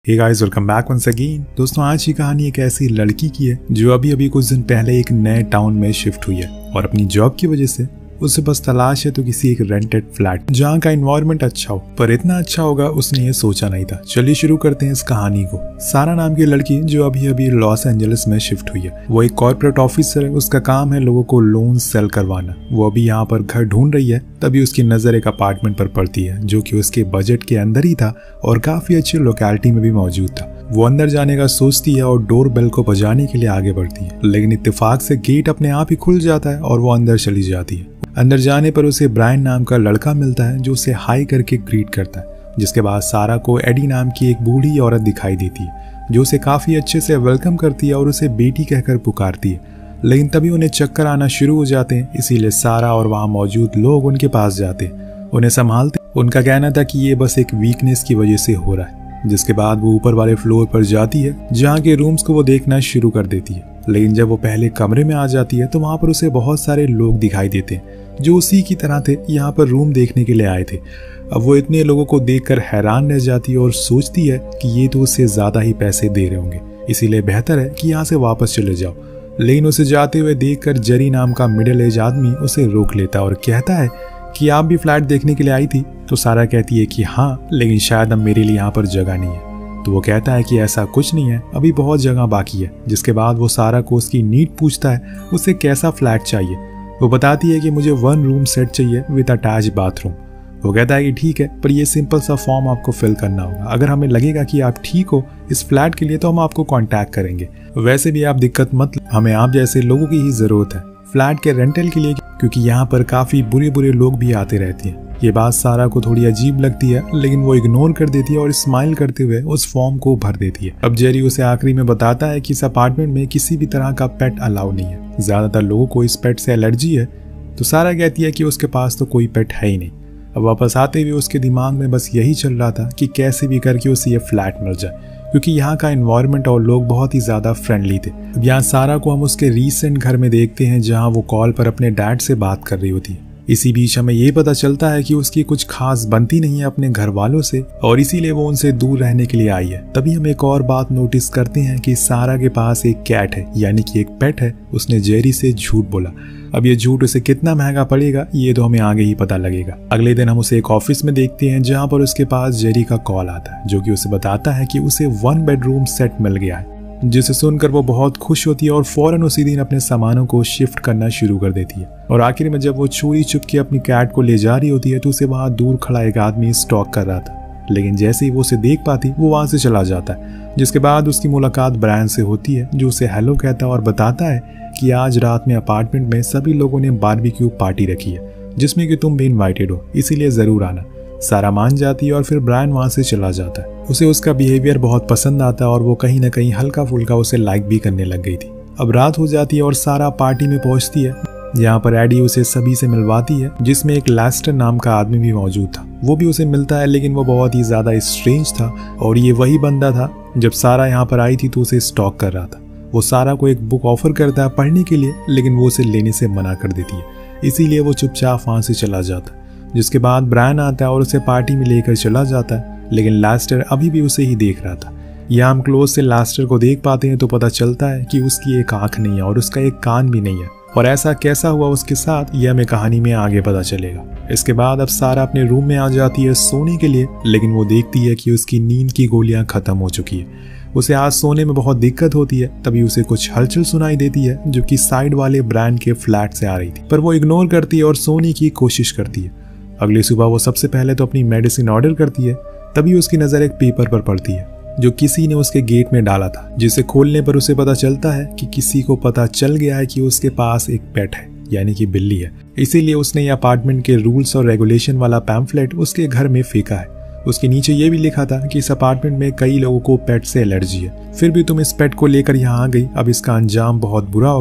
हे guys, welcome back once again. दोस्तों, आज की कहानी एक ऐसी लड़की की है जो अभी अभी कुछ दिन पहले एक नए टाउन में शिफ्ट हुई है और अपनी जॉब की वजह से उसे बस तलाश है तो किसी एक रेंटेड फ्लैट जहाँ का एनवायरनमेंट अच्छा हो, पर इतना अच्छा होगा उसने ये सोचा नहीं था। चलिए शुरू करते हैं इस कहानी को। सारा नाम की लड़की जो अभी अभी लॉस एंजलिस में शिफ्ट हुई है, वो एक कॉर्पोरेट ऑफिसर है। उसका काम है लोगों को लोन सेल करवाना। वो अभी यहाँ पर घर ढूंढ रही है, तभी उसकी नजर एक अपार्टमेंट पर पड़ती है जो कि उसके बजट के अंदर ही था और काफी अच्छी लोकेलिटी में भी मौजूद था। वो अंदर जाने का सोचती है और डोर बेल को बजाने के लिए आगे बढ़ती है, लेकिन इत्तेफाक से गेट अपने आप ही खुल जाता है और वो अंदर चली जाती है। अंदर जाने पर उसे ब्रायन नाम का लड़का मिलता है जो उसे हाई करके ग्रीट करता है। जिसके बाद सारा को एडी नाम की एक बूढ़ी औरत दिखाई देती है जो उसे काफी अच्छे से वेलकम करती है और उसे बेटी कहकर पुकारती है। लेकिन तभी उन्हें चक्कर आना शुरू हो जाते हैं, इसीलिए सारा और वहाँ मौजूद लोग उनके पास जाते हैं, उन्हें संभालते। उनका कहना था कि ये बस एक वीकनेस की वजह से हो रहा है। जिसके बाद वो ऊपर वाले फ्लोर पर जाती है जहाँ के रूम्स को वो देखना शुरू कर देती है। लेकिन जब वो पहले कमरे में आ जाती है तो वहाँ पर उसे बहुत सारे लोग दिखाई देते हैं जो उसी की तरह थे, यहाँ पर रूम देखने के लिए आए थे। अब वो इतने लोगों को देखकर हैरान रह जाती है और सोचती है कि ये तो उससे ज्यादा ही पैसे दे रहे होंगे, इसीलिए बेहतर है कि यहाँ से वापस चले जाओ। लेकिन उसे जाते हुए देखकर जेरी नाम का मिडिल एज आदमी उसे रोक लेता है और कहता है कि आप भी फ्लैट देखने के लिए आई थी। तो सारा कहती है कि हाँ, लेकिन शायद अब मेरे लिए यहाँ पर जगह नहीं है। तो वो कहता है कि ऐसा कुछ नहीं है, अभी बहुत जगह बाकी है। जिसके बाद वो सारा को उसकी नीड पूछता है, उसे कैसा फ्लैट चाहिए। वो बताती है कि मुझे 1 रूम सेट चाहिए विद अटैच बाथरूम। वो कहता है कि ठीक है, पर ये सिंपल सा फॉर्म आपको फिल करना होगा। अगर हमें लगेगा कि आप ठीक हो इस फ्लैट के लिए तो हम आपको कांटेक्ट करेंगे। वैसे भी आप दिक्कत मत, हमें आप जैसे लोगों की ही जरूरत है फ्लैट के रेंटल के लिए, क्योंकि यहाँ पर काफी बुरे लोग भी आते रहते हैं। ये बात सारा को थोड़ी अजीब लगती है, लेकिन वो इग्नोर कर देती है और स्माइल करते हुए उस फॉर्म को भर देती है। अब जेरी उसे आखिरी में बताता है कि इस अपार्टमेंट में किसी भी तरह का पेट अलाउ नहीं है, ज्यादातर लोगों को इस पेट से एलर्जी है। तो सारा कहती है कि उसके पास तो कोई पेट है ही नहीं। अब वापस आते हुए उसके दिमाग में बस यही चल रहा था कि कैसे भी करके उसे ये फ्लैट मिल जाए, क्योंकि यहाँ का एनवायरनमेंट और लोग बहुत ही ज्यादा फ्रेंडली थे। अब यहाँ सारा को हम उसके रीसेंट घर में देखते हैं जहाँ वो कॉल पर अपने डैड से बात कर रही होती है। इसी बीच हमें ये पता चलता है कि उसकी कुछ खास बनती नहीं है अपने घर वालों से और इसीलिए वो उनसे दूर रहने के लिए आई है। तभी हम एक और बात नोटिस करते हैं कि सारा के पास एक कैट है, यानी कि एक पेट है। उसने जेरी से झूठ बोला। अब ये झूठ उसे कितना महंगा पड़ेगा ये तो हमें आगे ही पता लगेगा। अगले दिन हम उसे एक ऑफिस में देखते हैं जहाँ पर उसके पास जेरी का कॉल आता है जो कि उसे बताता है कि उसे 1 बेडरूम सेट मिल गया है, जिसे सुनकर वो बहुत खुश होती है और फौरन उसी दिन अपने सामानों को शिफ्ट करना शुरू कर देती है। और आखिर में जब वो चोरी छुप के अपनी कैट को ले जा रही होती है तो उसे वहां दूर खड़ा एक आदमी स्टॉक कर रहा था, लेकिन जैसे ही वो उसे देख पाती वो वहां से चला जाता है। जिसके बाद उसकी मुलाकात ब्रायन से होती है जो उसे हेलो कहता है और बताता है कि आज रात में अपार्टमेंट में सभी लोगों ने बारबेक्यू पार्टी रखी है जिसमें कि तुम भी इन्वाइटेड हो, इसीलिए जरूर आना। सारा मान जाती है और फिर ब्रायन वहां से चला जाता है। उसे उसका बिहेवियर बहुत पसंद आता है और वो कहीं ना कहीं हल्का फुल्का उसे लाइक भी करने लग गई थी। अब रात हो जाती है और सारा पार्टी में पहुंचती है। यहाँ पर एडी उसे सभी से मिलवाती है, जिसमें एक लेस्टर नाम का आदमी भी मौजूद था। वो भी उसे मिलता है, लेकिन वो बहुत ही ज्यादा स्ट्रेंज था और ये वही बंदा था जब सारा यहाँ पर आई थी तो उसे स्टॉक कर रहा था। वो सारा को एक बुक ऑफर करता है पढ़ने के लिए, लेकिन वो उसे लेने से मना कर देती है, इसीलिए वो चुपचाप वहां से चला जाता है। जिसके बाद ब्रायन आता है और उसे पार्टी में लेकर चला जाता है, लेकिन लेस्टर अभी भी उसे ही देख रहा था। यहाँ हम क्लोज से लेस्टर को देख पाते हैं तो पता चलता है कि उसकी एक आंख नहीं है और उसका एक कान भी नहीं है, और ऐसा कैसा हुआ उसके साथ यह हमें कहानी में आगे पता चलेगा। इसके बाद अब सारा अपने रूम में आ जाती है सोने के लिए, लेकिन वो देखती है कि उसकी नींद की गोलियां खत्म हो चुकी है। उसे आज सोने में बहुत दिक्कत होती है। तभी उसे कुछ हलचल सुनाई देती है जो कि साइड वाले ब्रांड के फ्लैट से आ रही थी, पर वो इग्नोर करती है और सोने की कोशिश करती है। अगली सुबह वो सबसे पहले तो अपनी मेडिसिन ऑर्डर करती है। तभी उसकी नजर एक पेपर पर पड़ती है जो किसी ने उसके गेट में डाला था, जिसे खोलने पर उसे पता चलता है कि किसी को पता चल गया है कि उसके पास एक पेट है, यानी कि बिल्ली है। इसीलिए उसने ये अपार्टमेंट के रूल्स और रेगुलेशन वाला पैम्फलेट उसके घर में फेंका है। उसके नीचे ये भी लिखा था कि इस अपार्टमेंट में कई लोगों को पेट से एलर्जी है, फिर भी तुम इस पेट को लेकर यहाँ आ गई, अब इसका अंजाम बहुत बुरा होगा।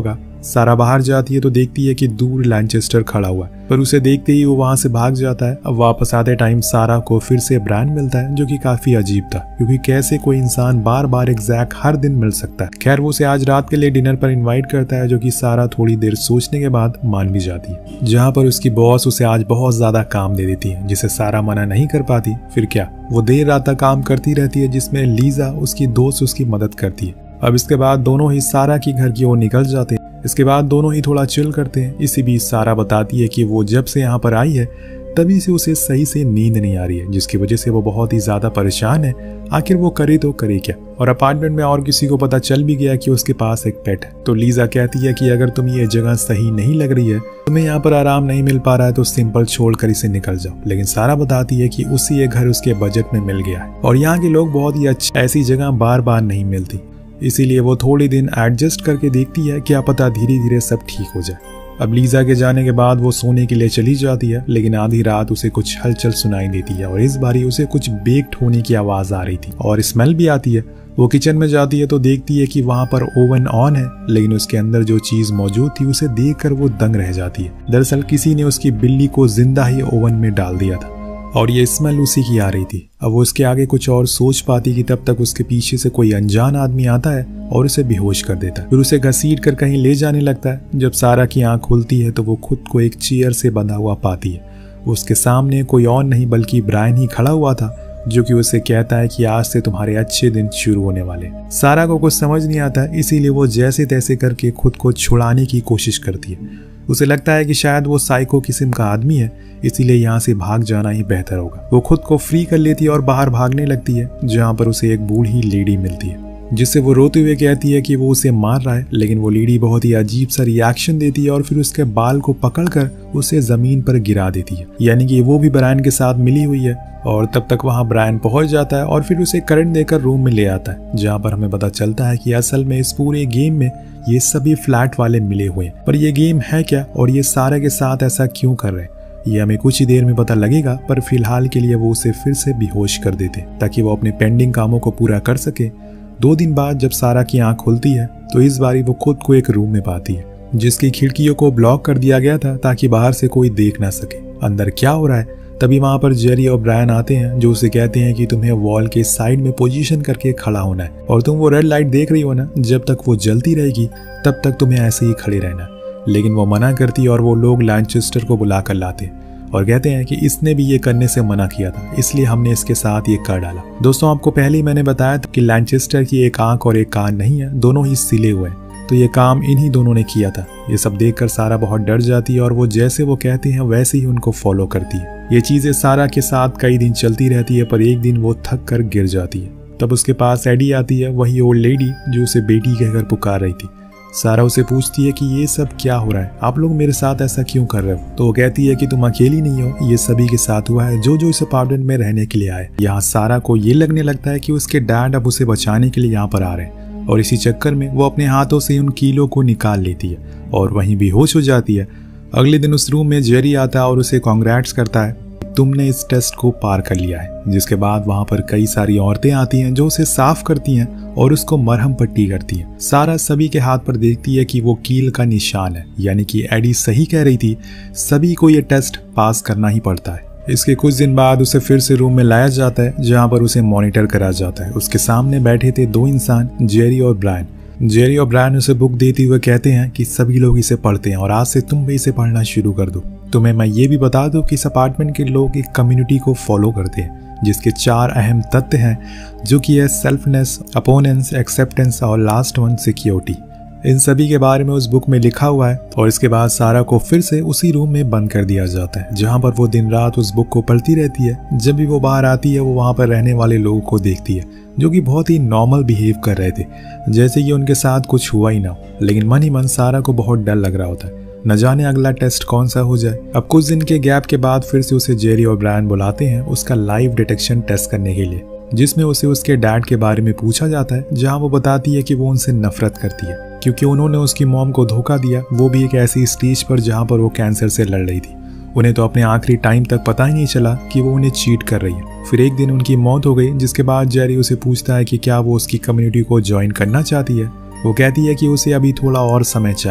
सारा बाहर जाती है तो देखती है कि दूर लैनचेस्टर खड़ा हुआ है, पर उसे देखते ही वो वहां से भाग जाता है। अब वापस आते टाइम सारा को फिर से ब्रायन मिलता है, जो कि काफी अजीब था, क्योंकि कैसे कोई इंसान बार बार एग्जैक्ट हर दिन मिल सकता है। खैर वो उसे आज रात के लिए डिनर पर इन्वाइट करता है, जो कि सारा थोड़ी देर सोचने के बाद मान भी जाती है, जहाँ पर उसकी बॉस उसे आज बहुत ज्यादा काम दे देती है, जिसे सारा मना नहीं कर पाती। फिर क्या, वो देर रात तक काम करती रहती है, जिसमें लीजा उसकी दोस्त उसकी मदद करती है। अब इसके बाद दोनों ही सारा की घर की ओर निकल जाते हैं। इसके बाद दोनों ही थोड़ा चिल करते हैं। इसी बीच सारा बताती है कि वो जब से यहाँ पर आई है तभी से उसे सही से नींद नहीं आ रही है, जिसकी वजह से वो बहुत ही ज्यादा परेशान है। आखिर वो करे तो करे क्या। और अपार्टमेंट में और किसी को पता चल भी गया कि उसके पास एक पेट है। तो लीजा कहती है कि अगर तुम्हें ये जगह सही नहीं लग रही है, तुम्हें यहाँ पर आराम नहीं मिल पा रहा है, तो सिंपल छोड़कर इसे निकल जाओ। लेकिन सारा बताती है कि उसी ये घर उसके बजट में मिल गया है और यहाँ के लोग बहुत ही अच्छे, ऐसी जगह बार बार नहीं मिलती, इसीलिए वो थोड़ी दिन एडजस्ट करके देखती है, क्या पता धीरे धीरे सब ठीक हो जाए। अब लीजा के जाने के बाद वो सोने के लिए चली जाती है, लेकिन आधी रात उसे कुछ हलचल सुनाई देती है और इस बारी उसे कुछ बेक्ड होने की आवाज आ रही थी और स्मेल भी आती है। वो किचन में जाती है तो देखती है कि वहां पर ओवन ऑन है, लेकिन उसके अंदर जो चीज मौजूद थी उसे देखकर वो दंग रह जाती है। दरअसल किसी ने उसकी बिल्ली को जिंदा ही ओवन में डाल दिया था और ये स्मेल उसी की आ रही थी। अब वो उसके आगे कुछ और सोच पाती कि तब तक उसके पीछे से कोई अनजान आदमी आता है और उसे बेहोश कर देता है, फिर उसे घसीट कर कहीं ले जाने लगता है। जब सारा की आंख खुलती है तो वो खुद को एक चेयर से बंधा हुआ पाती है। उसके सामने कोई और नहीं बल्कि ब्रायन ही खड़ा हुआ था, जो कि उसे कहता है कि आज से तुम्हारे अच्छे दिन शुरू होने वाले। सारा को कुछ समझ नहीं आता, इसीलिए वो जैसे तैसे करके खुद को छुड़ाने की कोशिश करती है। उसे लगता है कि शायद वो साइको किस्म का आदमी है, इसीलिए यहाँ से भाग जाना ही बेहतर होगा। वो खुद को फ्री कर लेती है और बाहर भागने लगती है, जहाँ पर उसे एक बूढ़ी लेडी मिलती है, जिससे वो रोते हुए कहती है कि वो उसे मार रहा है। लेकिन वो लेडी बहुत ही अजीब सा रिएक्शन देती है और फिर उसके बाल को पकड़कर उसे जमीन पर गिरा देती है, यानी कि वो भी ब्रायन के साथ मिली हुई है। और तब तक वहां ब्रायन पहुंच जाता है और फिर उसे करंट देकर रूम में ले आता है, जहां पर हमें पता चलता है कि असल में इस पूरे गेम में ये सभी फ्लैट वाले मिले हुए हैं। पर ये गेम है क्या और ये सारा के साथ ऐसा क्यों कर रहे हैं, ये हमें कुछ ही देर में पता लगेगा। पर फिलहाल के लिए वो उसे फिर से बेहोश कर देते ताकि वो अपने पेंडिंग कामों को पूरा कर सके। 2 दिन बाद जब सारा की आंख खुलती है तो इस बारी वो खुद को एक रूम में पाती है, जिसकी खिड़कियों को ब्लॉक कर दिया गया था ताकि बाहर से कोई देख ना सके अंदर क्या हो रहा है। तभी वहां पर जेरी और ब्रायन आते हैं, जो उसे कहते हैं कि तुम्हें वॉल के साइड में पोजीशन करके खड़ा होना है और तुम वो रेड लाइट देख रही हो ना, जब तक वो जलती रहेगी तब तक तुम्हें ऐसे ही खड़े रहना। लेकिन वो मना करती और वो लोग लैनचेस्टर को बुला कर लाते और कहते हैं कि इसने भी ये करने से मना किया था, इसलिए हमने इसके साथ ये कर डाला। दोस्तों आपको पहले ही मैंने बताया था कि लैनचेस्टर की एक आंख और एक कान नहीं है, दोनों ही सिले हुए हैं, तो ये काम इन्हीं दोनों ने किया था। ये सब देखकर सारा बहुत डर जाती है और वो जैसे वो कहते हैं वैसे ही उनको फॉलो करती है। ये चीजें सारा के साथ कई दिन चलती रहती है, पर एक दिन वो थक कर गिर जाती है। तब उसके पास एडी आती है, वही ओल्ड लेडी जो उसे बेटी कहकर पुकार रही थी। सारा उसे पूछती है कि ये सब क्या हो रहा है, आप लोग मेरे साथ ऐसा क्यों कर रहे हो। तो वो कहती है कि तुम अकेली नहीं हो, ये सभी के साथ हुआ है जो इस अपार्टमेंट में रहने के लिए आए। यहाँ सारा को ये लगने लगता है कि उसके डैड अब उसे बचाने के लिए यहाँ पर आ रहे हैं और इसी चक्कर में वो अपने हाथों से उन कीलों को निकाल लेती है और वहीं बेहोश हो जाती है। अगले दिन उस रूम में जेरी आता है और उसे कांग्रेट्स करता है, तुमने इस टेस्ट को पार कर लिया है। जिसके बाद वहां पर कई सारी औरतें आती हैं जो उसे साफ करती हैं और उसको मरहम पट्टी करती हैं। सारा सभी के हाथ पर देखती है कि वो कील का निशान है, यानी कि एडी सही कह रही थी, सभी को ये टेस्ट पास करना ही पड़ता है। इसके कुछ दिन बाद उसे फिर से रूम में लाया जाता है, जहां पर उसे मॉनिटर करा जाता है। उसके सामने बैठे थे 2 इंसान, जेरी और ब्रायन। जेरी और ब्रायन उसे बुक देते हुए कहते हैं कि सभी लोग इसे पढ़ते हैं और आज से तुम भी इसे पढ़ना शुरू कर दो। तुम्हें मैं ये भी बता दूं कि इस अपार्टमेंट के लोग एक कम्युनिटी को फॉलो करते हैं, जिसके 4 अहम तत्व हैं, जो कि है सेल्फनेस, अपोनेंस, एक्सेप्टेंस और लास्ट वन सिक्योरिटी। इन सभी के बारे में उस बुक में लिखा हुआ है। और इसके बाद सारा को फिर से उसी रूम में बंद कर दिया जाता है, जहां पर वो दिन रात उस बुक को पढ़ती रहती है। जब भी वो बाहर आती है वो वहां पर रहने वाले लोगों को देखती है, जो कि बहुत ही नॉर्मल बिहेव कर रहे थे, जैसे कि उनके साथ कुछ हुआ ही ना हो। लेकिन मन ही मन सारा को बहुत डर लग रहा होता है, न जाने अगला टेस्ट कौन सा हो जाए। अब कुछ दिन के गैप के बाद फिर से उसे जेरी और ब्रायन बुलाते हैं उसका लाइव डिटेक्शन टेस्ट करने के लिए, जिसमें उसे उसके डैड के बारे में पूछा जाता है, जहां वो बताती है कि वो उनसे नफरत करती है क्योंकि उन्होंने उसकी मॉम को धोखा दिया, वो भी एक ऐसी स्टेज पर जहां पर वो कैंसर से लड़ रही थी। उन्हें तो अपने आखिरी टाइम तक पता ही नहीं चला कि वो उन्हें चीट कर रही है। फिर एक दिन उनकी मौत हो गई, जिसके बाद जेरी उसे पूछता है कि क्या वो उसकी कम्युनिटी को ज्वाइन करना चाहती है। वो कहती है कि उसे अभी थोड़ा और समय चाहिए।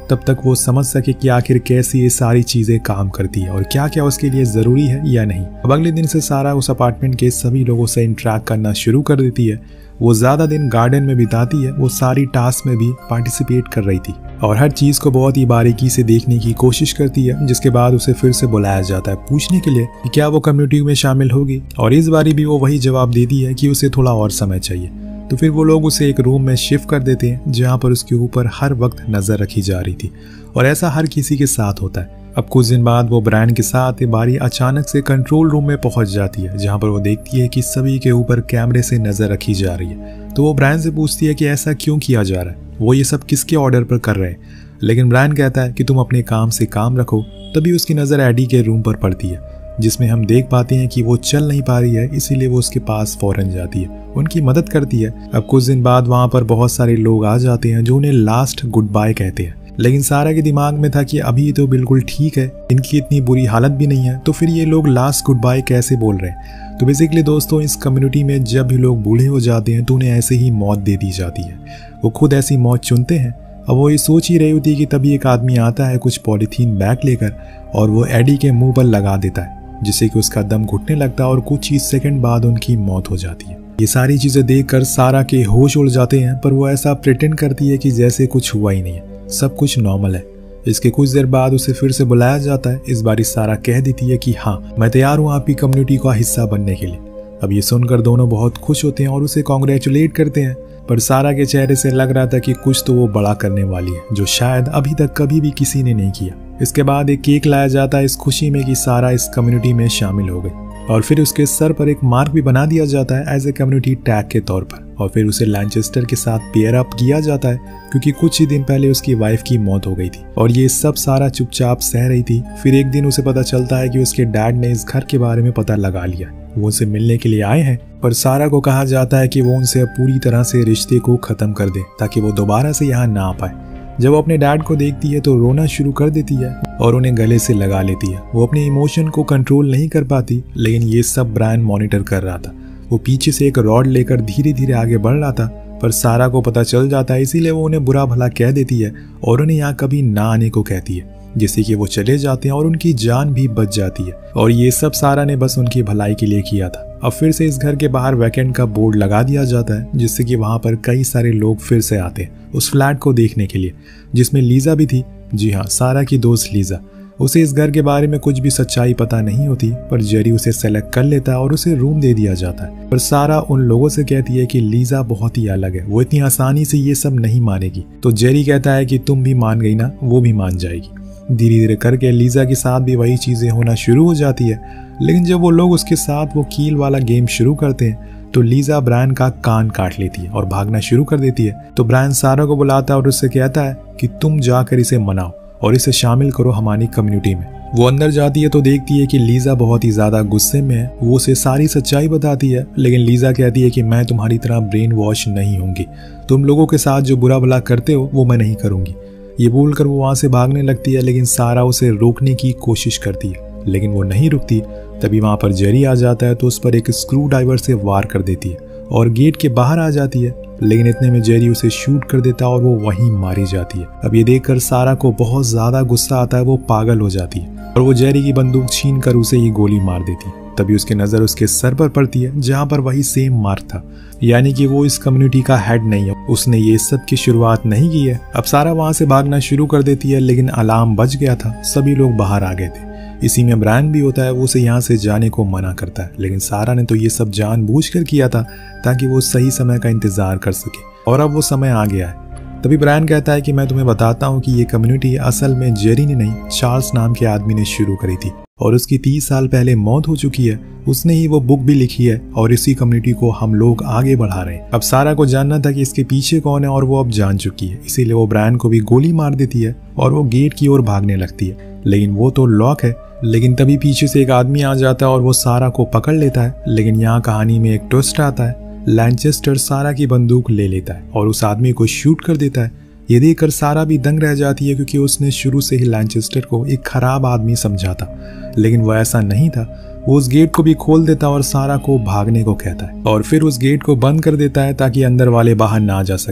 तब तक वो समझ सके कि आखिर कैसी ये सारी चीजें काम करती है और क्या क्या उसके लिए जरूरी है या नहीं। अब अगले दिन से सारा उस अपार्टमेंट के सभी लोगों से इंटरेक्ट करना शुरू कर देती है। वो ज्यादा दिन गार्डन में बिताती है, वो सारी टास्क में भी पार्टिसिपेट कर रही थी और हर चीज को बहुत ही बारीकी से देखने की कोशिश करती है। जिसके बाद उसे फिर से बुलाया जाता है पूछने के लिए कि क्या वो कम्युनिटी में शामिल होगी, और इस बारी भी वो वही जवाब देती है कि उसे थोड़ा और समय चाहिए। तो फिर वो लोग उसे एक रूम में शिफ्ट कर देते हैं जहाँ पर उसके ऊपर हर वक्त नजर रखी जा रही थी, और ऐसा हर किसी के साथ होता है। अब कुछ दिन बाद वो ब्रायन के साथ ये बारी अचानक से कंट्रोल रूम में पहुंच जाती है, जहां पर वो देखती है कि सभी के ऊपर कैमरे से नजर रखी जा रही है। तो वो ब्रायन से पूछती है कि ऐसा क्यों किया जा रहा है, वो ये सब किसके ऑर्डर पर कर रहे हैं। लेकिन ब्रायन कहता है कि तुम अपने काम से काम रखो। तभी उसकी नजर एडी के रूम पर पड़ती है, जिसमें हम देख पाते हैं कि वो चल नहीं पा रही है, इसीलिए वो उसके पास फौरन जाती है, उनकी मदद करती है। अब कुछ दिन बाद वहां पर बहुत सारे लोग आ जाते हैं जो उन्हें लास्ट गुड बाय कहते हैं। लेकिन सारा के दिमाग में था कि अभी तो बिल्कुल ठीक है, इनकी इतनी बुरी हालत भी नहीं है, तो फिर ये लोग लास्ट गुड बाय कैसे बोल रहे हैं। तो बेसिकली दोस्तों, इस कम्युनिटी में जब भी लोग बूढ़े हो जाते हैं तो उन्हें ऐसे ही मौत दे दी जाती है। वो खुद ऐसी मौत चुनते हैं। अब वो ये सोच ही रही होती है कि तभी एक आदमी आता है कुछ पॉलीथीन बैग लेकर, और वो एडी के मुंह पर लगा देता है, जिससे कि उसका दम घुटने लगता है और कुछ ही सेकंड बाद उनकी मौत हो जाती है। ये सारी चीजें देखकर सारा के होश उड़ जाते हैं, पर वो ऐसा प्रिटेंड करती है कि जैसे कुछ हुआ ही नहीं है, सब कुछ नॉर्मल है। इसके कुछ देर बाद उसे फिर से बुलाया जाता है। इस बार सारा कह देती है कि हाँ, मैं तैयार हूँ आपकी कम्युनिटी का हिस्सा बनने के लिए। अब ये सुनकर दोनों बहुत खुश होते हैं और उसे कॉन्ग्रेचुलेट करते हैं, पर सारा के चेहरे से लग रहा था कि कुछ तो वो बड़ा करने वाली है, जो शायद अभी तक कभी भी किसी ने नहीं किया। इसके बाद एक केक लाया जाता है इस खुशी में कि सारा इस कम्युनिटी में शामिल हो गई, और फिर उसके सर पर एक मार्क भी बना दिया जाता है एज ए कम्युनिटी टैग के तौर पर। और फिर उसे लैनचेस्टर के साथ पेयर अप किया जाता है, क्योंकि कुछ ही दिन पहले उसकी वाइफ की मौत हो गई थी, और ये सब सारा चुपचाप सह रही थी। फिर एक दिन उसे पता चलता है कि उसके डैड ने इस घर के बारे में पता लगा लिया, वो उसे मिलने के लिए आए हैं। पर सारा को कहा जाता है कि वो उनसे अब पूरी तरह से रिश्ते को खत्म कर दे, ताकि वो दोबारा से यहाँ ना आ पाए। जब वो अपने डैड को देखती है तो रोना शुरू कर देती है और उन्हें गले से लगा लेती है। वो अपने इमोशन को कंट्रोल नहीं कर पाती, लेकिन ये सब ब्रायन मॉनिटर कर रहा था। वो पीछे से एक रॉड लेकर धीरे धीरे आगे बढ़ रहा था, पर सारा को पता चल जाता है, इसीलिए वो उन्हें बुरा भला कह देती है और उन्हें यहाँ कभी ना आने को कहती है, जिससे कि वो चले जाते हैं और उनकी जान भी बच जाती है। और ये सब सारा ने बस उनकी भलाई के लिए किया था। अब फिर से इस घर के बाहर वैकेंट का बोर्ड लगा दिया जाता है, जिससे कि वहां पर कई सारे लोग फिर से आते हैं उस फ्लैट को देखने के लिए, जिसमें लीजा भी थी। जी हाँ, सारा की दोस्त लीजा। उसे इस घर के बारे में कुछ भी सच्चाई पता नहीं होती, पर जेरी उसे सेलेक्ट कर लेता है और उसे रूम दे दिया जाता है। पर सारा उन लोगों से कहती है कि लीजा बहुत ही अलग है, वो इतनी आसानी से ये सब नहीं मानेगी। तो जेरी कहता है कि तुम भी मान गई ना, वो भी मान जाएगी। धीरे धीरे करके लीजा के साथ भी वही चीजें होना शुरू हो जाती है। लेकिन जब वो लोग उसके साथ वो कील वाला गेम शुरू करते हैं तो लीजा ब्रायन का कान काट लेती है और भागना शुरू कर देती है। तो ब्रायन सारा को बुलाता है और उससे कहता है कि तुम जाकर इसे मनाओ और इसे शामिल करो हमारी कम्युनिटी में। वो अंदर जाती है तो देखती है कि लीजा बहुत ही ज्यादा गुस्से में है। वो उसे सारी सच्चाई बताती है, लेकिन लीजा कहती है कि मैं तुम्हारी तरह ब्रेन वॉश नहीं होंगी, तुम लोगों के साथ जो बुरा भला करते हो वो मैं नहीं करूंगी। ये बोलकर वो वहां से भागने लगती है, लेकिन सारा उसे रोकने की कोशिश करती है, लेकिन वो नहीं रुकती। तभी वहां पर जेरी आ जाता है तो उस पर एक स्क्रू ड्राइवर से वार कर देती है और गेट के बाहर आ जाती है। लेकिन इतने में जेरी उसे शूट कर देता है और वो वहीं मारी जाती है। अब ये देखकर सारा को बहुत ज्यादा गुस्सा आता है, वो पागल हो जाती है और वो जेरी की बंदूक छीन कर उसे ये गोली मार देती है। तभी उसकी नजर उसके सर पर पड़ती है, जहां पर वही सेम मार्क था, यानी कि वो इस कम्युनिटी का हेड नहीं है, उसने ये सब की शुरुआत नहीं की है। अब सारा वहां से भागना शुरू कर देती है, लेकिन अलार्म बज गया था, सभी लोग बाहर आ गए थे। इसी में ब्रायन भी होता है, वो उसे यहाँ से जाने को मना करता है, लेकिन सारा ने तो ये सब जानबूझकर किया था ताकि वो सही समय का इंतजार कर सके, और अब वो समय आ गया है। तभी ब्रायन कहता है कि मैं तुम्हें बताता हूँ कि ये कम्युनिटी असल में जेरी ने नहीं, चार्ल्स नाम के आदमी ने शुरू करी थी, और उसकी 30 साल पहले मौत हो चुकी है। उसने ही वो बुक भी लिखी है और इसी कम्युनिटी को हम लोग आगे बढ़ा रहे हैं। अब सारा को जानना था कि इसके पीछे कौन है, और वो अब जान चुकी है, इसीलिए वो ब्रायन को भी गोली मार देती है और वो गेट की ओर भागने लगती है, लेकिन वो तो लॉक है। लेकिन तभी पीछे से एक आदमी आ जाता है और वो सारा को पकड़ लेता है। लेकिन यहाँ कहानी में एक ट्विस्ट आता है, लैनचेस्टर सारा की बंदूक ले लेता है और उस आदमी को शूट कर देता है। ये देखकर सारा भी दंग रह जाती है, क्योंकि उसने शुरू से ही लैनचेस्टर को एक खराब आदमी समझा था, लेकिन वह ऐसा नहीं था। वो उस गेट को भी खोल देता और सारा को भागने को कहता है, और फिर उस गेट को बंद कर देता है ताकि अंदर वाले बाहर ना जा सके।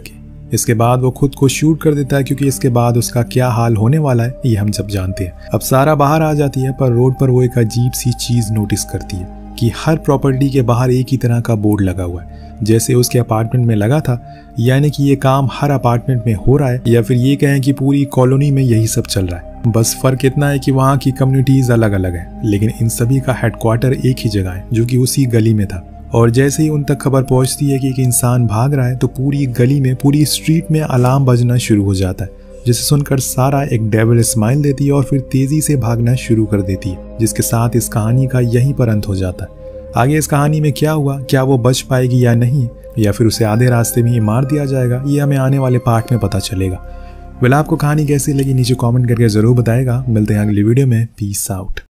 इसके बाद वो खुद को शूट कर देता है, क्योंकि इसके बाद उसका क्या हाल होने वाला है ये हम सब जानते हैं। अब सारा बाहर आ जाती है, पर रोड पर वो एक अजीब सी चीज नोटिस करती है कि हर प्रॉपर्टी के बाहर एक ही तरह का बोर्ड लगा हुआ है, जैसे उसके अपार्टमेंट में लगा था। यानी कि ये काम हर अपार्टमेंट में हो रहा है, या फिर ये कहें कि पूरी कॉलोनी में यही सब चल रहा है। बस फर्क इतना है कि वहाँ की कम्युनिटीज अलग अलग है, लेकिन इन सभी का हेडक्वार्टर एक ही जगह है, जो कि उसी गली में था। और जैसे ही उन तक खबर पहुंचती है कि एक इंसान भाग रहा है, तो पूरी गली में, पूरी स्ट्रीट में अलार्म बजना शुरू हो जाता है, जिसे सुनकर सारा एक डेविल स्माइल देती है और फिर तेजी से भागना शुरू कर देती है, जिसके साथ इस कहानी का यहीं पर अंत हो जाता है। आगे इस कहानी में क्या हुआ, क्या वो बच पाएगी या नहीं, या फिर उसे आधे रास्ते में ही मार दिया जाएगा, ये हमें आने वाले पार्ट में पता चलेगा। वेल, आपको कहानी कैसी लगी नीचे कमेंट करके जरूर बताएगा। मिलते हैं अगली वीडियो में। Peace out.